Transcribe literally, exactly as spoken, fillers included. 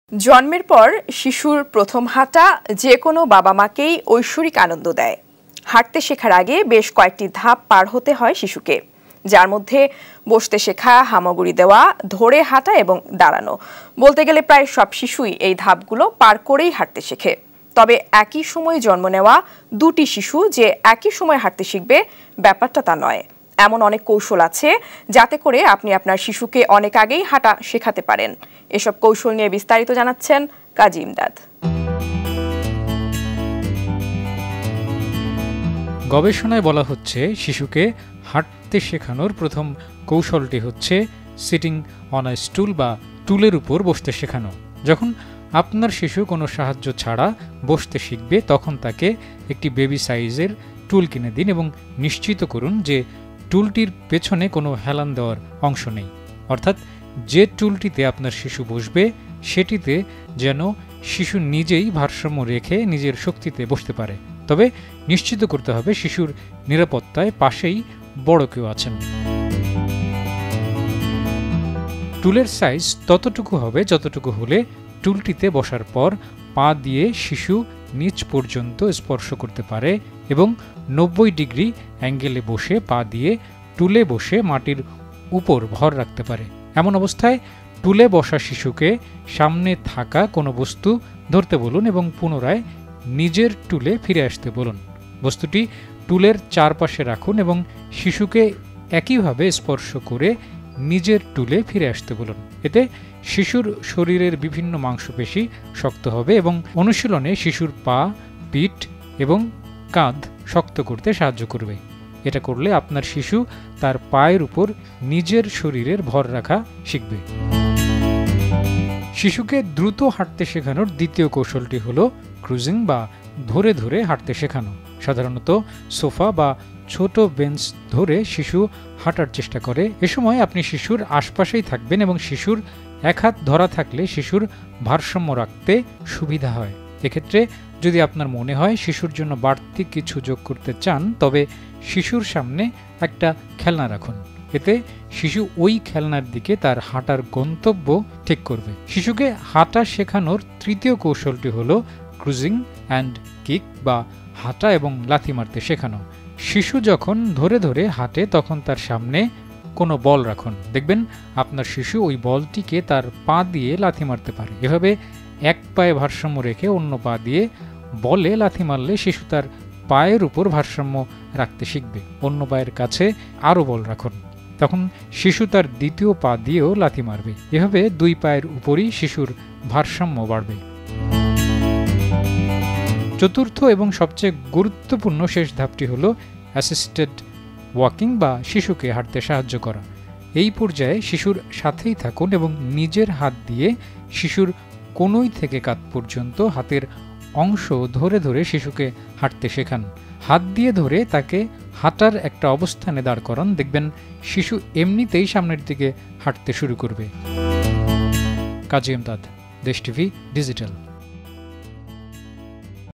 জন্মের পর শিশুর প্রথম হাঁটা যে কোনো বাবা মাকেই ঐশ্বরিক আনন্দ দেয়। হাঁটতে শেখার আগে বেশ কয়েকটি ধাপ পার হতে হয় শিশুকে, যার মধ্যে বসতে শেখা, হামাগুড়ি দেওয়া, ধরে হাঁটা এবং দাঁড়ানো। বলতে গেলে প্রায় সব শিশুই এই ধাপগুলো পার করেই হাঁটতে শেখে। তবে একই সময়ে জন্ম নেওয়া দুটি শিশু যে একই সময় হাঁটতে শিখবে ব্যাপারটা তা নয়। এমন অনেক কৌশল আছে যাতে করে আপনি আপনার শিশুকে অনেক আগেই হাঁটা শেখাতে পারেন। এসব কৌশল নিয়ে বিস্তারিত জানাচ্ছেন কাজী ইমদাদ। গবেষণায় বলা হচ্ছে শিশুকে হাঁটতে শেখানোর প্রথম কৌশলটি হচ্ছে সিটিং অন আ স্টুল বা টুলের উপর বসতে শেখানো। যখন আপনার শিশু কোনো সাহায্য ছাড়া বসতে শিখবে তখন তাকে একটি বেবি সাইজের টুল কিনে দিন এবং নিশ্চিত করুন যে টুলটির পেছনে কোনো হেলান দেওয়ার অংশ নেই। অর্থাৎ যে টুলটিতে আপনার শিশু বসবে সেটিতে যেন শিশু নিজেই ভারসাম্য রেখে নিজের শক্তিতে বসতে পারে। তবে নিশ্চিত করতে হবে শিশুর নিরাপত্তায় পাশেই বড় কেউ আছেন। টুলের সাইজ ততটুকু হবে যতটুকু হলে টুলটিতে বসার পর পা দিয়ে শিশু নিচ পর্যন্ত স্পর্শ করতে পারে এবং নব্বই ডিগ্রি অ্যাঙ্গেলে বসে পা দিয়ে টুলে বসে মাটির উপর ভর রাখতে পারে। এমন অবস্থায় টুলে বসা শিশুকে সামনে থাকা কোনো বস্তু ধরতে বলুন এবং পুনরায় নিজের টুলে ফিরে আসতে বলুন। বস্তুটি টুলের চারপাশে রাখুন এবং শিশুকে একইভাবে স্পর্শ করে নিজের টুলে ফিরে আসতে বলুন। এতে শিশুর শরীরের বিভিন্ন মাংসপেশি শক্ত হবে এবং অনুশীলনে শিশুর পা, পিঠ এবং কাঁধ শক্ত করতে সাহায্য করবে। এটা করলে আপনার শিশু তার পায়ের উপর নিজের শরীরের ভর রাখা শিখবে। শিশুকে দ্রুত হাঁটতে শেখানোর দ্বিতীয় কৌশলটি হলো ক্রুজিং বা ধরে ধরে হাঁটতে শেখানো। সাধারণত সোফা বা ছোট বেঞ্চ ধরে শিশু হাঁটার চেষ্টা করে। এ সময় আপনি শিশুর আশপাশেই থাকবেন এবং শিশুর এক হাত ধরা থাকলে শিশুর ভারসাম্য রাখতে সুবিধা হয়। এক্ষেত্রে যদি আপনার মনে হয় শিশুর জন্য বাড়তি কিছু যোগ করতে চান তবে শিশুর সামনে একটা খেলনা রাখুন। এতে শিশু ওই খেলনার দিকে তার হাঁটার গন্তব্য ঠিক করবে। শিশুকে হাঁটা শেখানোর তৃতীয় কৌশলটি হলো ক্রুজিং অ্যান্ড কিক বা হাঁটা এবং লাথি মারতে শেখানো। শিশু যখন ধরে ধরে হাঁটে তখন তার সামনে কোনো বল রাখুন। দেখবেন আপনার শিশু ওই বলটিকে তার পা দিয়ে লাথি মারতে পারে। এভাবে এক পায়ে ভারসাম্য রেখে অন্য পা দিয়ে বলে লাথি মারলে শিশু তার পায়ের উপর ভারসাম্য রাখতে শিখবে। অন্য পায়ের কাছে আরও বল রাখুন, তখন শিশু তার দ্বিতীয় পা দিয়েও লাথি মারবে। এভাবে দুই পায়ের উপরই শিশুর ভারসাম্য বাড়বে। চতুর্থ এবং সবচেয়ে গুরুত্বপূর্ণ শেষ ধাপটি হল অ্যাসিস্টেড ওয়াকিং বা শিশুকে হাঁটতে সাহায্য করা। এই পর্যায়ে শিশুর সাথেই থাকুন এবং নিজের হাত দিয়ে শিশুর কোনোই থেকে কাঁধ পর্যন্ত হাতের অংশ ধরে ধরে শিশুকে হাঁটতে শেখান। হাত দিয়ে ধরে তাকে হাঁটার একটা অবস্থানে দাঁড় করান। দেখবেন শিশু এমনিতেই সামনের দিকে হাঁটতে শুরু করবে। কাজী ইমদাদ, দেশ টিভি ডিজিটাল।